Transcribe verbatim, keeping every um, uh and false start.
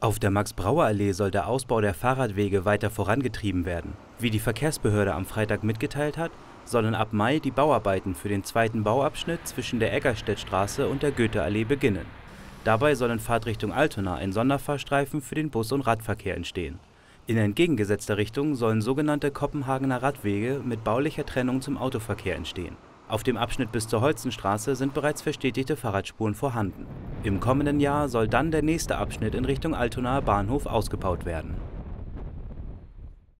Auf der Max-Brauer-Allee soll der Ausbau der Fahrradwege weiter vorangetrieben werden. Wie die Verkehrsbehörde am Freitag mitgeteilt hat, sollen ab Mai die Bauarbeiten für den zweiten Bauabschnitt zwischen der Eggerstedtstraße und der Goethe-Allee beginnen. Dabei soll in Fahrtrichtung Altona ein Sonderfahrstreifen für den Bus- und Radverkehr entstehen. In entgegengesetzter Richtung sollen sogenannte Kopenhagener Radwege mit baulicher Trennung zum Autoverkehr entstehen. Auf dem Abschnitt bis zur Holzenstraße sind bereits verstetigte Fahrradspuren vorhanden. Im kommenden Jahr soll dann der nächste Abschnitt in Richtung Altonaer Bahnhof ausgebaut werden.